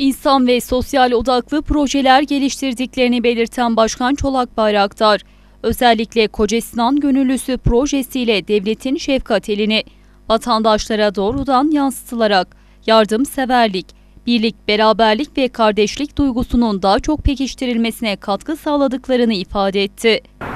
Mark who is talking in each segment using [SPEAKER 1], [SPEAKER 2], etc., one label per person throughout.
[SPEAKER 1] İnsan ve sosyal odaklı projeler geliştirdiklerini belirten Başkan Çolak Bayraktar, özellikle Kocasinan Gönüllüsü projesiyle devletin şefkat elini vatandaşlara doğrudan yansıtılarak yardımseverlik, birlik, beraberlik ve kardeşlik duygusunun daha çok pekiştirilmesine katkı sağladıklarını ifade etti.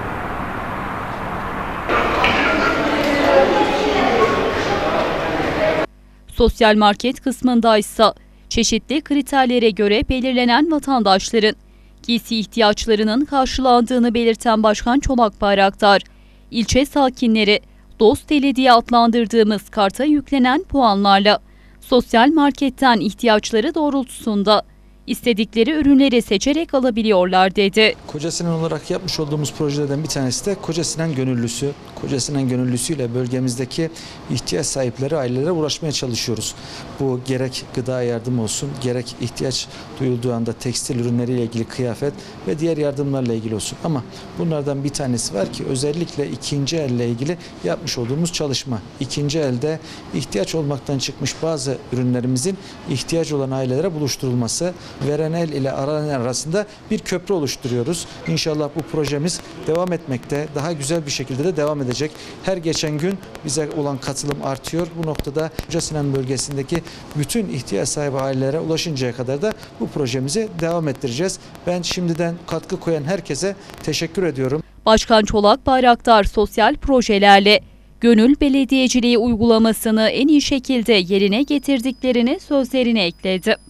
[SPEAKER 1] Sosyal market kısmında ise çeşitli kriterlere göre belirlenen vatandaşların giysi ihtiyaçlarının karşılandığını belirten Başkan Çolak Bayraktar, ilçe sakinleri Dost Eli diye adlandırdığımız karta yüklenen puanlarla sosyal marketten ihtiyaçları doğrultusunda istedikleri ürünleri seçerek alabiliyorlar dedi.
[SPEAKER 2] Kocasinan olarak yapmış olduğumuz projelerden bir tanesi de Kocasinan Gönüllüsü. Kocasinan Gönüllüsü ile bölgemizdeki ihtiyaç sahipleri, ailelere ulaşmaya çalışıyoruz. Bu gerek gıda yardımı olsun, gerek ihtiyaç duyulduğu anda tekstil ürünleriyle ilgili kıyafet ve diğer yardımlarla ilgili olsun. Ama bunlardan bir tanesi var ki özellikle ikinci elle ilgili yapmış olduğumuz çalışma. İkinci elde ihtiyaç olmaktan çıkmış bazı ürünlerimizin ihtiyacı olan ailelere buluşturulması, veren el ile aranan el arasında bir köprü oluşturuyoruz. İnşallah bu projemiz devam etmekte, daha güzel bir şekilde de devam edecek. Her geçen gün bize olan katılım artıyor. Bu noktada Kocasinan bölgesindeki bütün ihtiyaç sahibi ailelere ulaşıncaya kadar da bu projemizi devam ettireceğiz. Ben şimdiden katkı koyan herkese teşekkür ediyorum.
[SPEAKER 1] Başkan Çolak Bayraktar sosyal projelerle gönül belediyeciliği uygulamasını en iyi şekilde yerine getirdiklerini sözlerine ekledi.